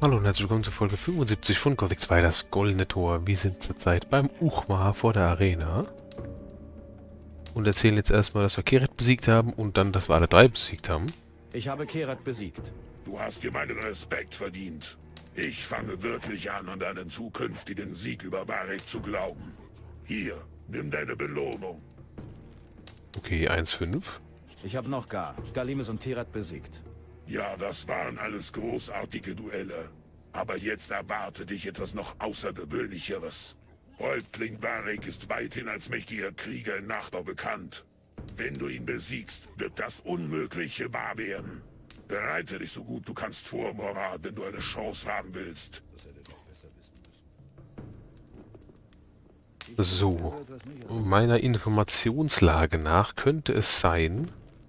Hallo und herzlich willkommen zur Folge 75 von Gothic 2, das Goldene Tor. Wir sind zurzeit beim Uchtmar vor der Arena und erzählen jetzt erstmal, dass wir Keret besiegt haben und dann, dass wir alle drei besiegt haben. Ich habe Keret besiegt. Du hast dir meinen Respekt verdient. Ich fange wirklich an deinen zukünftigen Sieg über Varric zu glauben. Hier, nimm deine Belohnung. Okay, 1,5. Ich habe noch Galimes und Terat besiegt. Ja, das waren alles großartige Duelle. Aber jetzt erwartet dich etwas noch Außergewöhnlicheres. Häuptling Varric ist weithin als mächtiger Krieger in Nachdau bekannt. Wenn du ihn besiegst, wird das Unmögliche wahr werden. Bereite dich so gut du kannst vor, Morat, wenn du eine Chance haben willst. So, meiner Informationslage nach könnte es sein...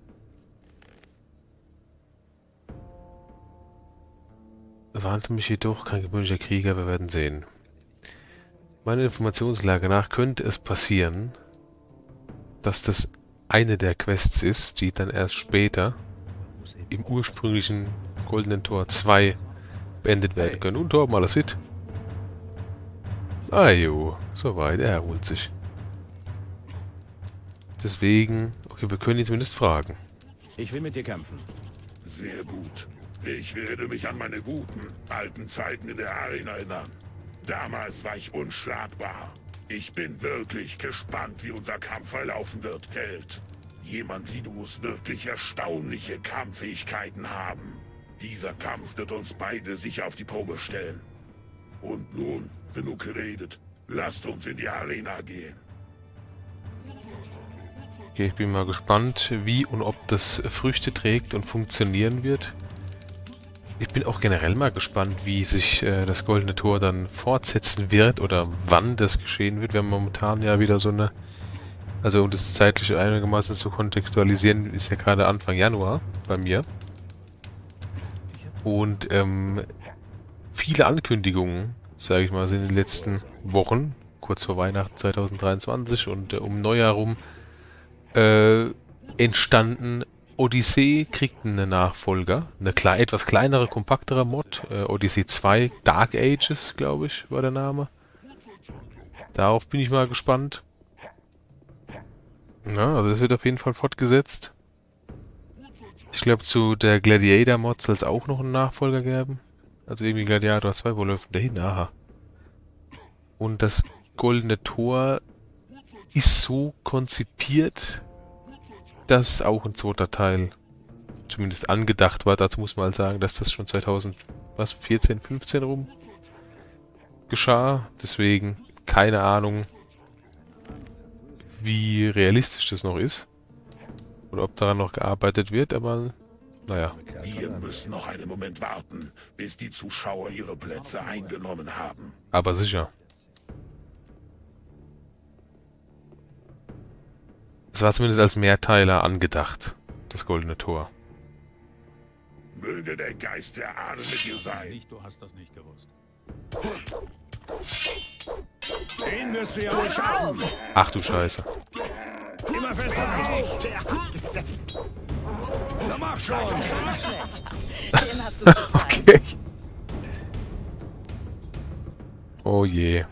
Warnte mich jedoch, kein gewöhnlicher Krieger, wir werden sehen. Meiner Informationslage nach könnte es passieren, dass das eine der Quests ist, die dann erst später im ursprünglichen Goldenen Tor 2 beendet werden können. Und Torben, alles fit? Ah jo, soweit, er erholt sich. Deswegen, okay, wir können ihn zumindest fragen. Ich will mit dir kämpfen. Sehr gut. Ich werde mich an meine guten, alten Zeiten in der Arena erinnern. Damals war ich unschlagbar. Ich bin wirklich gespannt, wie unser Kampf verlaufen wird, Kelt. Jemand wie du muss wirklich erstaunliche Kampffähigkeiten haben. Dieser Kampf wird uns beide sicher auf die Probe stellen. Und nun, genug geredet. Lasst uns in die Arena gehen. Okay, ich bin mal gespannt, wie und ob das Früchte trägt und funktionieren wird. Ich bin auch generell mal gespannt, wie sich das Goldene Tor dann fortsetzen wird oder wann das geschehen wird. Wir haben momentan ja wieder so eine... Also um das zeitlich einigermaßen zu kontextualisieren, ist ja gerade Anfang Januar bei mir. Und viele Ankündigungen, sage ich mal, sind in den letzten Wochen, kurz vor Weihnachten 2023 und um Neujahr rum, entstanden. Odyssey kriegt einen Nachfolger, eine etwas kleinere, kompaktere Mod. Odyssey 2 Dark Ages, glaube ich, war der Name. Darauf bin ich mal gespannt. Ja, also das wird auf jeden Fall fortgesetzt. Ich glaube, zu der Gladiator Mod soll es auch noch einen Nachfolger geben. Also irgendwie Gladiator 2, wo läuft der hin? Aha. Und das Goldene Tor ist so konzipiert, dass auch ein zweiter Teil zumindest angedacht war. Dazu muss man halt sagen, dass das schon 2014, 15 rum geschah. Deswegen keine Ahnung, wie realistisch das noch ist. Oder ob daran noch gearbeitet wird, aber naja. Wir müssen noch einen Moment warten, bis die Zuschauer ihre Plätze eingenommen haben. Aber sicher. Es war zumindest als Mehrteiler angedacht, das Goldene Tor. Möge der Geist der Ahnen mit dir sein. Du hast das nicht gewusst. Den wirst du ja wohl schaffen. Ach du Scheiße. Immer fester gesessen. Na mach schon. Den hast du gezeigt. Okay. Oh je.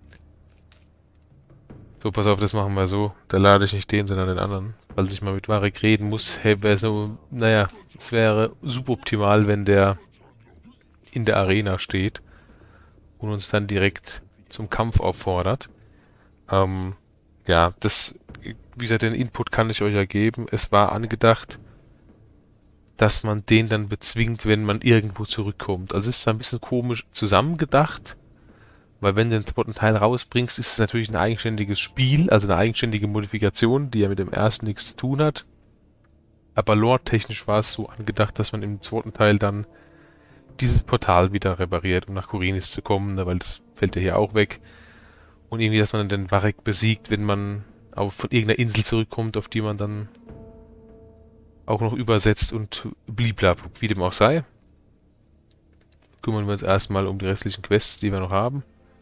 So, pass auf, das machen wir so. Da lade ich nicht den, sondern den anderen. Falls ich mal mit Varric reden muss. Hey, wäre es so, naja, es wäre suboptimal, wenn der in der Arena steht und uns dann direkt zum Kampf auffordert. Ja, das, wie gesagt, den Input kann ich euch ja geben. Es war angedacht, dass man den dann bezwingt, wenn man irgendwo zurückkommt. Also es ist zwar ein bisschen komisch zusammengedacht, weil wenn du den zweiten Teil rausbringst, ist es natürlich ein eigenständiges Spiel, also eine eigenständige Modifikation, die ja mit dem ersten nichts zu tun hat. Aber lore-technisch war es so angedacht, dass man im zweiten Teil dann dieses Portal wieder repariert, um nach Khorinis zu kommen, ne, weil das fällt ja hier auch weg. Und irgendwie, dass man dann den Varric besiegt, wenn man von irgendeiner Insel zurückkommt, auf die man dann auch noch übersetzt und bliblab, wie dem auch sei. Kümmern wir uns erstmal um die restlichen Quests, die wir noch haben.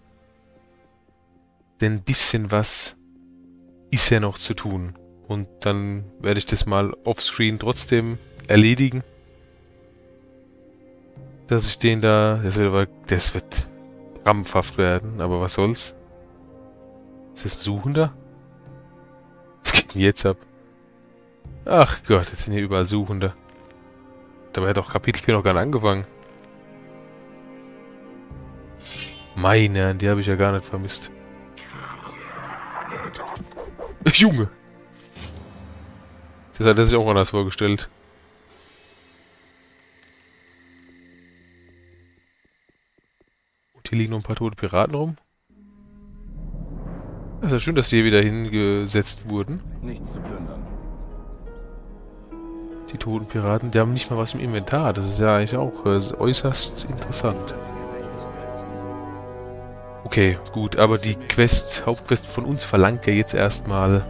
Denn ein bisschen was ist ja noch zu tun. Und dann werde ich das mal offscreen trotzdem erledigen. dass ich den da... Das wird krampfhaft werden, aber was soll's? Ist das ein Suchender? Was geht denn jetzt ab? Ach Gott, jetzt sind hier überall Suchende. Dabei hat auch Kapitel 4 noch gar nicht angefangen. Meine, die habe ich ja gar nicht vermisst. Junge! Das hat er sich auch anders vorgestellt. Und hier liegen noch ein paar tote Piraten rum. Es ist ja schön, dass die hier wieder hingesetzt wurden. Nichts zu plündern. Die toten Piraten, die haben nicht mal was im Inventar. Das ist ja eigentlich auch äußerst interessant. Okay, gut, aber die Hauptquest von uns verlangt ja jetzt erstmal,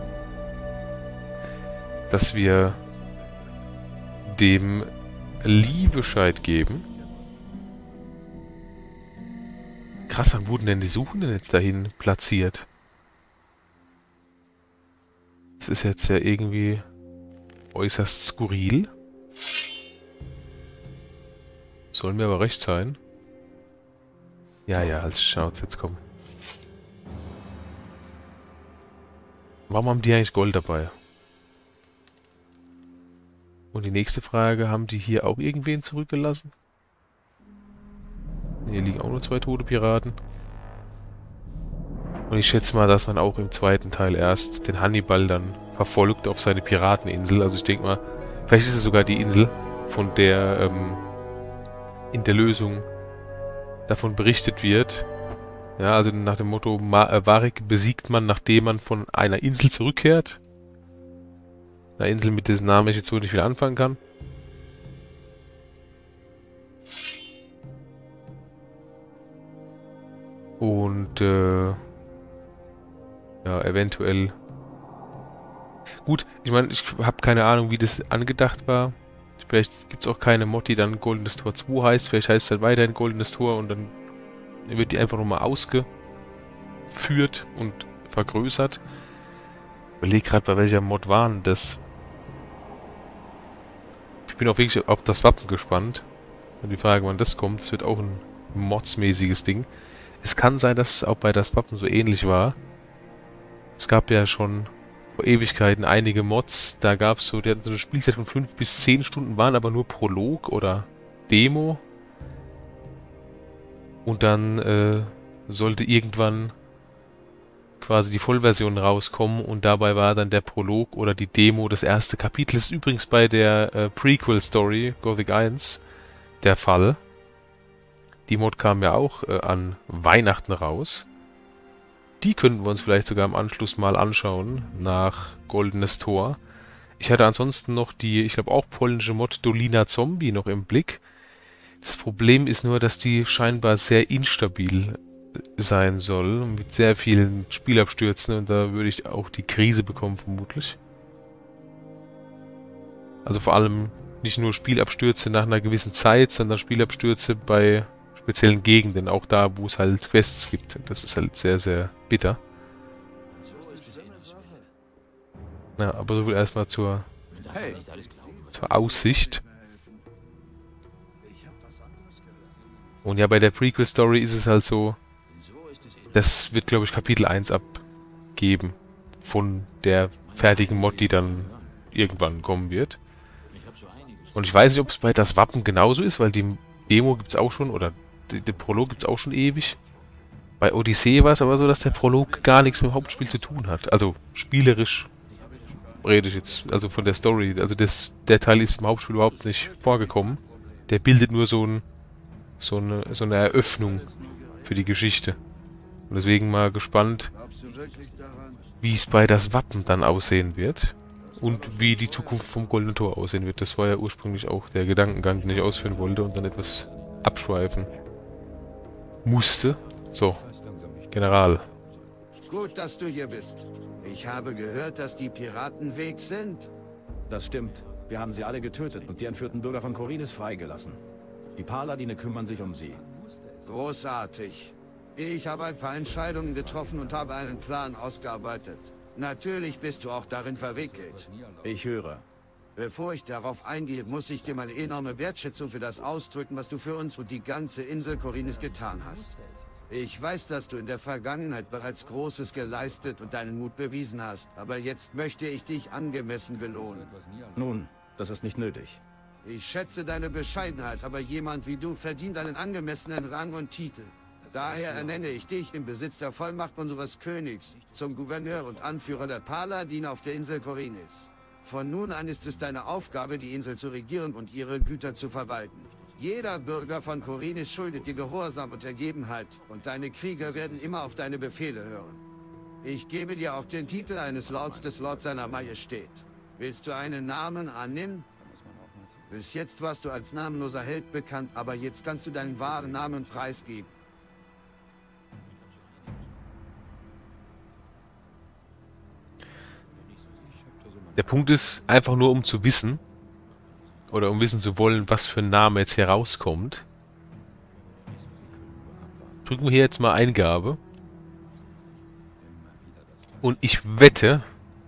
dass wir dem Lee Bescheid geben. Krass, wann wurden denn die Suchenden jetzt dahin platziert? Das ist jetzt ja irgendwie äußerst skurril. Soll mir aber recht sein. Ja, als schaut's jetzt kommen. Warum haben die eigentlich Gold dabei? Und die nächste Frage, haben die hier auch irgendwen zurückgelassen? Hier liegen auch nur 2 tote Piraten. Und ich schätze mal, dass man auch im zweiten Teil erst den Hannibal dann verfolgt auf seine Pirateninsel. Also ich denke mal, vielleicht ist es sogar die Insel, von der in der Lösung davon berichtet wird. Ja, also nach dem Motto, Varric besiegt man, nachdem man von einer Insel zurückkehrt. Eine Insel, mit dessen Namen ich jetzt so nicht viel anfangen kann. Und, ja, eventuell... Gut, ich meine, ich habe keine Ahnung, wie das angedacht war. Vielleicht gibt es auch keine Mod, die dann Goldenes Tor 2 heißt. Vielleicht heißt es dann weiterhin Goldenes Tor und dann wird die einfach nochmal ausgeführt und vergrößert. Ich überlege gerade, bei welcher Mod waren das. Ich bin auch wirklich auf das Wappen gespannt. Und die Frage, wann das kommt, das wird auch ein modsmäßiges Ding. Es kann sein, dass es auch bei das Wappen so ähnlich war. Es gab ja schon vor Ewigkeiten einige Mods. Da gab es so, die hatten so eine Spielzeit von 5 bis 10 Stunden, waren aber nur Prolog oder Demo. Und dann sollte irgendwann quasi die Vollversion rauskommen und dabei war dann der Prolog oder die Demo das erste Kapitel. Das ist übrigens bei der Prequel-Story Gothic 1 der Fall. Die Mod kam ja auch an Weihnachten raus. Die könnten wir uns vielleicht sogar im Anschluss mal anschauen, nach Goldenes Tor. Ich hatte ansonsten noch die, ich glaube auch polnische Mod Dolina Zombie noch im Blick. Das Problem ist nur, dass die scheinbar sehr instabil sein soll, mit sehr vielen Spielabstürzen und da würde ich auch die Krise bekommen vermutlich. Also vor allem nicht nur Spielabstürze nach einer gewissen Zeit, sondern Spielabstürze bei speziellen Gegenden, auch da, wo es halt Quests gibt. Das ist halt sehr, sehr bitter. Ja, aber so viel erstmal zur Aussicht. Und ja, bei der Prequel-Story ist es halt so, das wird, glaube ich, Kapitel 1 abgeben von der fertigen Mod, die dann irgendwann kommen wird. Und ich weiß nicht, ob es bei das Wappen genauso ist, weil die Demo gibt es auch schon, oder der Prolog gibt es auch schon ewig. Bei Odyssee war es aber so, dass der Prolog gar nichts mit dem Hauptspiel zu tun hat. Also spielerisch rede ich jetzt, also von der Story. Also der Teil ist im Hauptspiel überhaupt nicht vorgekommen. Der bildet nur so eine Eröffnung für die Geschichte. Und deswegen mal gespannt, wie es bei das Wappen dann aussehen wird. Und wie die Zukunft vom Goldenen Tor aussehen wird. Das war ja ursprünglich auch der Gedankengang, den ich ausführen wollte und dann etwas abschweifen musste. So, General. Gut, dass du hier bist. Ich habe gehört, dass die Piraten weg sind. Das stimmt. Wir haben sie alle getötet und die entführten Bürger von Korinis freigelassen. Die Paladine kümmern sich um sie. Großartig. Ich habe ein paar Entscheidungen getroffen und habe einen Plan ausgearbeitet. Natürlich bist du auch darin verwickelt. Ich höre. Bevor ich darauf eingehe, muss ich dir meine enorme Wertschätzung für das ausdrücken, was du für uns und die ganze Insel Korinis getan hast. Ich weiß, dass du in der Vergangenheit bereits Großes geleistet und deinen Mut bewiesen hast, aber jetzt möchte ich dich angemessen belohnen. Nun, das ist nicht nötig. Ich schätze deine Bescheidenheit, aber jemand wie du verdient einen angemessenen Rang und Titel. Daher ernenne ich dich im Besitz der Vollmacht unseres Königs zum Gouverneur und Anführer der Paladine auf der Insel Korinis. Von nun an ist es deine Aufgabe, die Insel zu regieren und ihre Güter zu verwalten. Jeder Bürger von Korinis schuldet dir Gehorsam und Ergebenheit, und deine Krieger werden immer auf deine Befehle hören. Ich gebe dir auch den Titel eines Lords des Lords seiner Majestät. Willst du einen Namen annehmen? Bis jetzt warst du als namenloser Held bekannt, aber jetzt kannst du deinen wahren Namen preisgeben. Der Punkt ist, einfach nur um zu wissen, oder um wissen zu wollen, was für ein Name jetzt hier rauskommt. Drücken wir hier jetzt mal Eingabe. Und ich wette,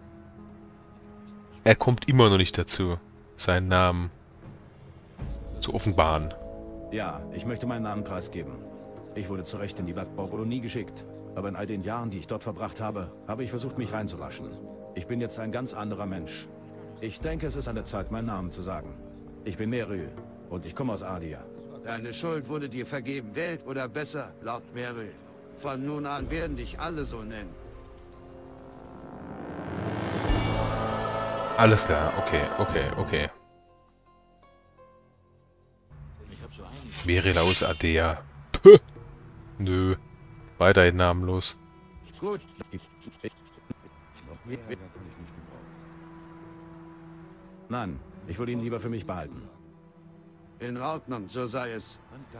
er kommt immer noch nicht dazu, seinen Namen zu offenbaren. Ja, ich möchte meinen Namen preisgeben. Ich wurde zu Recht in die Blattbaukolonie geschickt. Aber in all den Jahren, die ich dort verbracht habe, habe ich versucht, mich reinzuwaschen. Ich bin jetzt ein ganz anderer Mensch. Ich denke, es ist an der Zeit, meinen Namen zu sagen. Ich bin Meryl und ich komme aus Adia. Deine Schuld wurde dir vergeben, Welt oder besser, Lord Meryl. Von nun an werden dich alle so nennen. Alles klar, okay. Meryl aus Adea. Puh. Nö. Weiterhin namenlos. Gut. Nein, ich würde ihn lieber für mich behalten. In Ordnung, so sei es.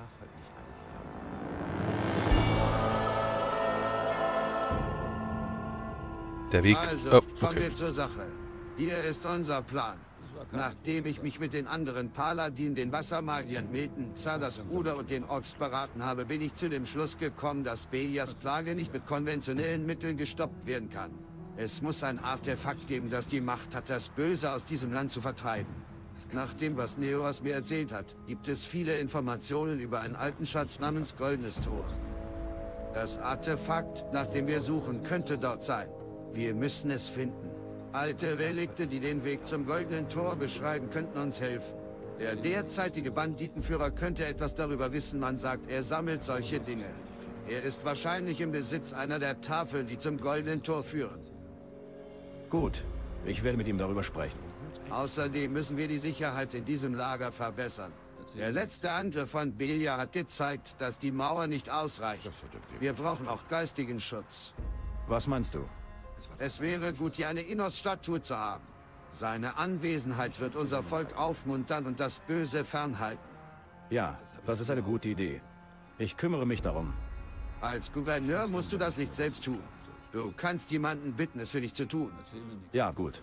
Der Weg... Also, Oh, kommen okay. wir zur Sache. Hier ist unser Plan. Nachdem ich mich mit den anderen Paladinen, den Wassermagiern, Milton, Xardas Bruder und den Orks beraten habe, bin ich zu dem Schluss gekommen, dass Belias Plage nicht mit konventionellen Mitteln gestoppt werden kann. Es muss ein Artefakt geben, das die Macht hat, das Böse aus diesem Land zu vertreiben. Nach dem, was Neoras mir erzählt hat, gibt es viele Informationen über einen alten Schatz namens Goldenes Tor. Das Artefakt, nach dem wir suchen, könnte dort sein. Wir müssen es finden. Alte Relikte, die den Weg zum Goldenen Tor beschreiben, könnten uns helfen. Der derzeitige Banditenführer könnte etwas darüber wissen. Man sagt, er sammelt solche Dinge. Er ist wahrscheinlich im Besitz einer der Tafeln, die zum Goldenen Tor führen. Gut, ich werde mit ihm darüber sprechen. Außerdem müssen wir die Sicherheit in diesem Lager verbessern. Der letzte Angriff von Belia hat gezeigt, dass die Mauer nicht ausreicht. Wir brauchen auch geistigen Schutz. Was meinst du? Es wäre gut, hier eine Innos-Statue zu haben. Seine Anwesenheit wird unser Volk aufmuntern und das Böse fernhalten. Ja, das ist eine gute Idee. Ich kümmere mich darum. Als Gouverneur musst du das nicht selbst tun. Du kannst jemanden bitten, es für dich zu tun. Ja, gut.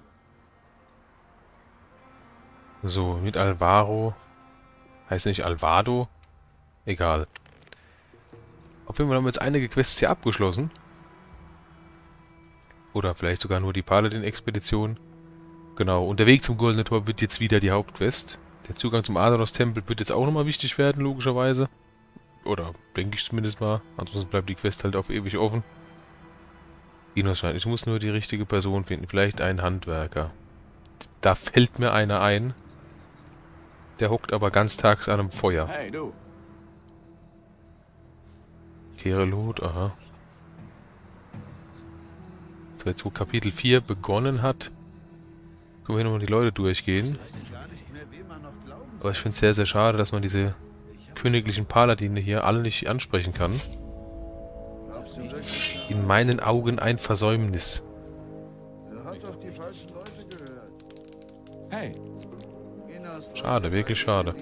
So, mit Alvaro. Heißt nicht Alvado? Egal. Auf jeden Fall haben wir jetzt einige Quests hier abgeschlossen. Oder vielleicht sogar nur die Paladin-Expedition. Genau, und der Weg zum Goldenen Tor wird jetzt wieder die Hauptquest. Der Zugang zum Adanos-Tempel wird jetzt auch nochmal wichtig werden, logischerweise. Oder denke ich zumindest mal. Ansonsten bleibt die Quest halt auf ewig offen. Ich muss nur die richtige Person finden. Vielleicht einen Handwerker. Da fällt mir einer ein. Der hockt aber ganztags an einem Feuer. Hey, du! Kerelot, aha. So, jetzt wo Kapitel 4 begonnen hat, können wir nochmal die Leute durchgehen. Aber ich finde es sehr, sehr schade, dass man diese königlichen Paladine hier alle nicht ansprechen kann. In meinen Augen ein Versäumnis. Er hat auf die falschen Leute gehört. Hey! Schade, wirklich schade.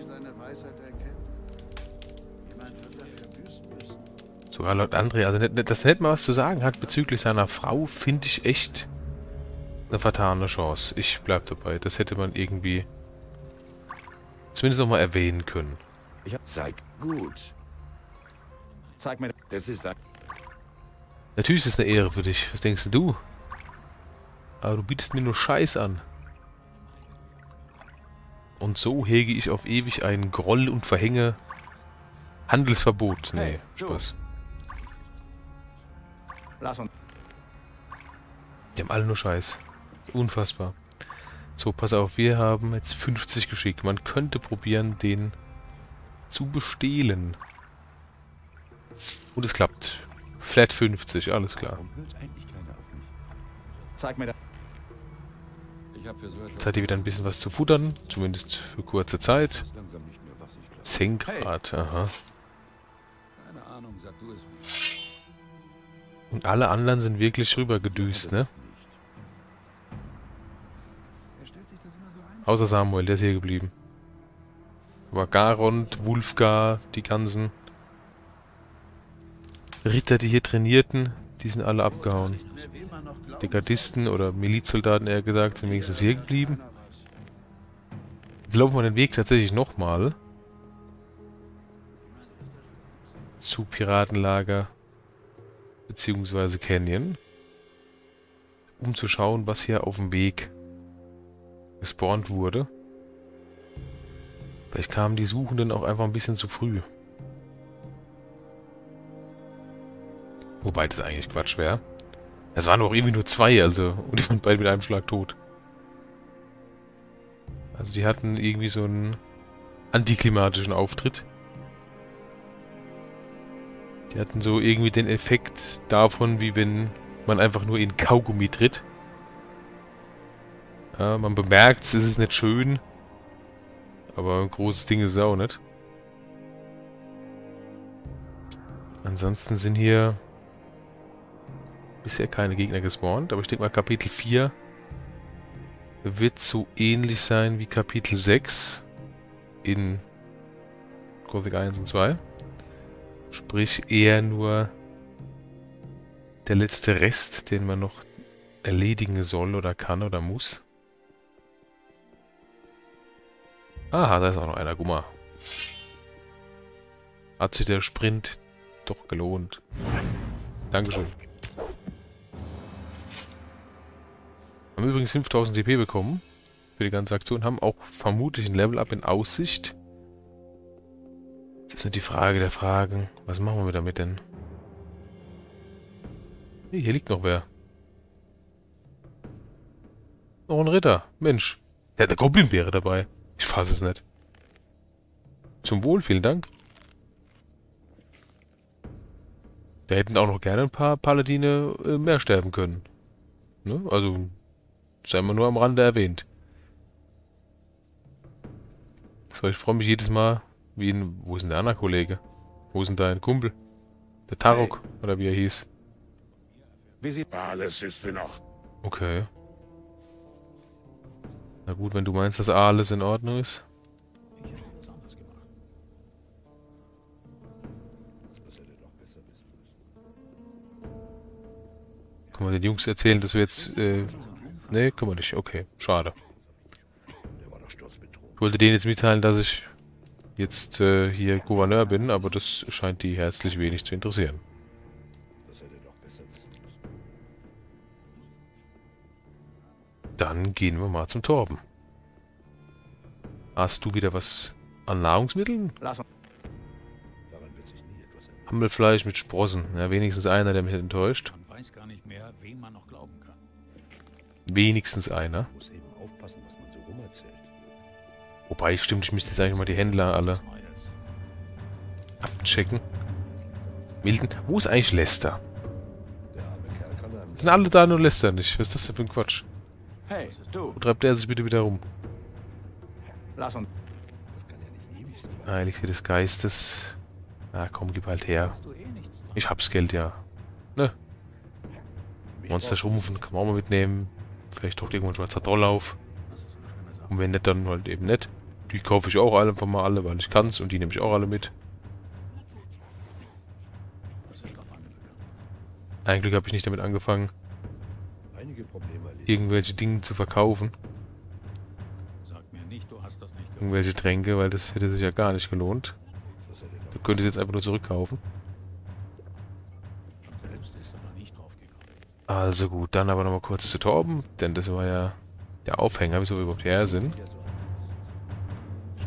Sogar laut André, also dass er nicht mal was zu sagen hat bezüglich seiner Frau, finde ich echt eine vertane Chance. Ich bleib dabei. Das hätte man irgendwie zumindest nochmal erwähnen können. Zeig gut. Zeig mir, das ist ein... Natürlich ist es eine Ehre für dich. Was denkst du? Aber du bietest mir nur Scheiß an. Und so hege ich auf ewig einen Groll und verhänge Handelsverbot. Nee, Hey, du. Spaß. Lass uns. Die haben alle nur Scheiß. Unfassbar. So, pass auf, wir haben jetzt 50 geschickt. Man könnte probieren, den zu bestehlen. Und es klappt. Flat 50, alles klar. Zeig mir das. Jetzt hat die wieder ein bisschen was zu futtern. Zumindest für kurze Zeit. 10 Grad, aha. Und alle anderen sind wirklich rübergedüst, ne? Außer Samuel, der ist hier geblieben. Aber Garond, Wulfgar, die ganzen Ritter, die hier trainierten, die sind alle abgehauen. Die Gardisten oder Milizsoldaten, eher gesagt, sind wenigstens hier geblieben. Jetzt laufen wir den Weg tatsächlich nochmal. Zu Piratenlager beziehungsweise Canyon. Um zu schauen, was hier auf dem Weg gespawnt wurde. Vielleicht kamen die Suchenden auch einfach ein bisschen zu früh. Wobei das eigentlich Quatsch wäre. Es waren auch irgendwie nur 2, also. Und die waren beide mit einem Schlag tot. Also die hatten irgendwie so einen antiklimatischen Auftritt. Die hatten so irgendwie den Effekt davon, wie wenn man einfach nur in Kaugummi tritt. Ja, man bemerkt es ist nicht schön. Aber ein großes Ding ist es auch nicht. Ansonsten sind hier bisher keine Gegner gespawnt. Aber ich denke mal, Kapitel 4 wird so ähnlich sein wie Kapitel 6 in Gothic 1 und 2. Sprich eher nur der letzte Rest, den man noch erledigen soll oder kann oder muss. Aha, da ist auch noch einer. Guck mal. Hat sich der Sprint doch gelohnt. Dankeschön. Haben übrigens 5000 TP bekommen für die ganze Aktion. Haben auch vermutlich ein Level-Up in Aussicht. Das ist nicht die Frage der Fragen. Was machen wir damit denn? Hey, hier liegt noch wer. Noch ein Ritter. Mensch. Der hat eine Goblinbeere dabei. Ich fasse es nicht. Zum Wohl, vielen Dank. Da hätten auch noch gerne ein paar Paladine mehr sterben können. Ne? Also, sei mal nur am Rande erwähnt. So, ich freue mich jedes Mal, wie in... Wo ist denn der andere Kollege? Wo ist denn dein Kumpel? Der Tarok, oder wie er hieß. Wie sieht Alles ist wie noch. Okay. Na gut, wenn du meinst, dass alles in Ordnung ist. Können wir den Jungs erzählen, dass wir jetzt... nee, können wir nicht. Okay, schade. Ich wollte denen jetzt mitteilen, dass ich jetzt hier Gouverneur bin, aber das scheint die herzlich wenig zu interessieren. Dann gehen wir mal zum Torben. Hast du wieder was an Nahrungsmitteln? Lass uns. Hammelfleisch mit Sprossen. Ja, wenigstens einer, der mich nicht enttäuscht. Man weiß gar nicht mehr, wem man noch glauben kann. Wenigstens einer. Muss eben aufpassen, was man so rumerzählt. Wobei, stimmt, ich müsste jetzt eigentlich mal die Händler alle abchecken. Milton, wo ist eigentlich Lester? Der arme Kerl kann einem Sind alle da, nur Lester nicht. Was ist das denn für ein Quatsch? Hey, du. Wo treibt der sich bitte wieder rum? Lass uns. Das kann ja nicht ewig sein. Heiligste des Geistes. Na komm, gib halt her. Ich hab's Geld, ja. Ne? Monster schrumpfen, kann man auch mal mitnehmen. Vielleicht doch irgendwo ein schwarzer Trolllauf. Und wenn nicht, dann halt eben nicht. Die kaufe ich auch alle einfach mal alle, weil ich kann's. Und die nehme ich auch alle mit. Ein Glück habe ich nicht damit angefangen, Einige Probleme erledigt. irgendwelche Dinge zu verkaufen. Sag mir nicht, du hast das nicht gemacht. Irgendwelche Tränke, weil das hätte sich ja gar nicht gelohnt. Das hätte Du doch könntest jetzt einfach nur zurückkaufen. Man selbst ist aber nicht draufgekommen. Also gut, dann aber nochmal kurz zu Torben, denn das war ja der Aufhänger, wieso wir überhaupt her sind. ja so.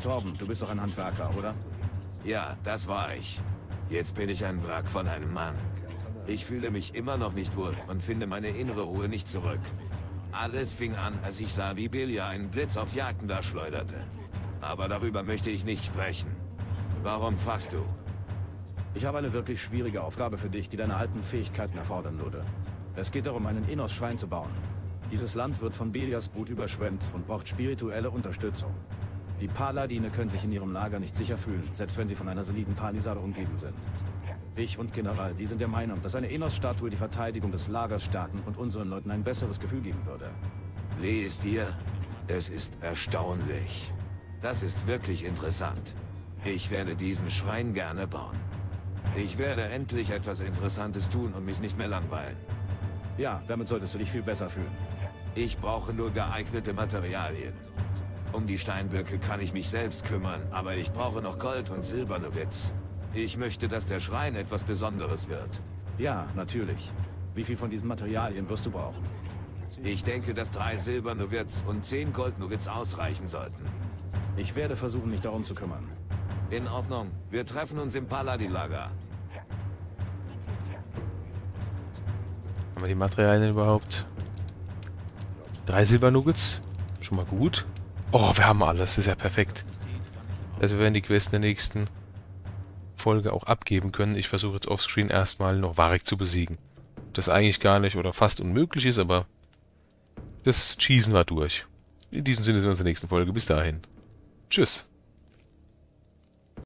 Torben, du bist doch ein Handwerker, oder? Ja, das war ich. Jetzt bin ich ein Wrack von einem Mann. Ich fühle mich immer noch nicht wohl und finde meine innere Ruhe nicht zurück. Alles fing an, als ich sah, wie Belia einen Blitz auf Jagdender schleuderte. Aber darüber möchte ich nicht sprechen. Warum fragst du? Ich habe eine wirklich schwierige Aufgabe für dich, die deine alten Fähigkeiten erfordern würde. Es geht darum, einen Innos-Schrein zu bauen. Dieses Land wird von Belias Brut überschwemmt und braucht spirituelle Unterstützung. Die Paladine können sich in ihrem Lager nicht sicher fühlen, selbst wenn sie von einer soliden Palisade umgeben sind. Ich und General, die sind der Meinung, dass eine Innos-Statue die Verteidigung des Lagers stärken und unseren Leuten ein besseres Gefühl geben würde. Lies dir. Es ist erstaunlich. Das ist wirklich interessant. Ich werde diesen Schrein gerne bauen. Ich werde endlich etwas Interessantes tun und mich nicht mehr langweilen. Ja, damit solltest du dich viel besser fühlen. Ich brauche nur geeignete Materialien. Um die Steinblöcke kann ich mich selbst kümmern, aber ich brauche noch Gold und Silbernuggetz. Ich möchte, dass der Schrein etwas Besonderes wird. Ja, natürlich. Wie viel von diesen Materialien wirst du brauchen? Ich denke, dass 3 Silbernuggets und 10 Goldnuggets ausreichen sollten. Ich werde versuchen, mich darum zu kümmern. In Ordnung. Wir treffen uns im Paladin-Lager. Haben wir die Materialien überhaupt? 3 Silbernuggets. Schon mal gut. Oh, wir haben alles. Das ist ja perfekt. Also wir werden die Quest in der nächsten Folge auch abgeben können. Ich versuche jetzt offscreen erstmal noch Varric zu besiegen. Das eigentlich gar nicht oder fast unmöglich ist, aber das schießen wir durch. In diesem Sinne sehen wir uns in der nächsten Folge. Bis dahin. Tschüss.